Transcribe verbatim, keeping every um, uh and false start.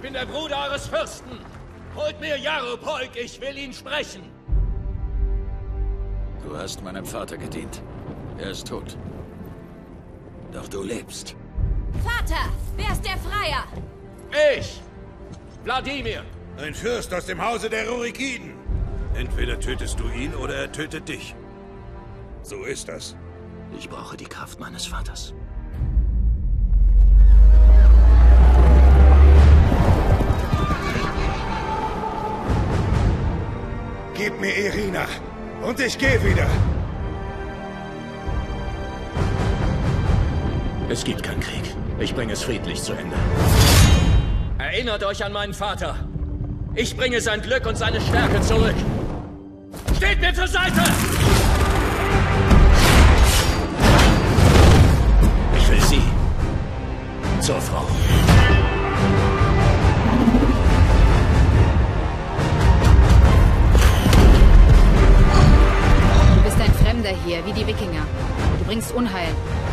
bin der Bruder eures Fürsten. Holt mir Yaropolk, ich will ihn sprechen. Du hast meinem Vater gedient. Er ist tot. Doch du lebst. Vater, wer ist der Freier? Ich! Wladimir! Ein Fürst aus dem Hause der Rurikiden. Entweder tötest du ihn oder er tötet dich. So ist das. Ich brauche die Kraft meines Vaters. Gib mir Irina und ich gehe wieder. Es gibt keinen Krieg. Ich bringe es friedlich zu Ende. Erinnert euch an meinen Vater. Ich bringe sein Glück und seine Stärke zurück. Steht mir zur Seite! Ich will sie zur Frau. Du bist ein Fremder hier, wie die Wikinger. Du bringst Unheil.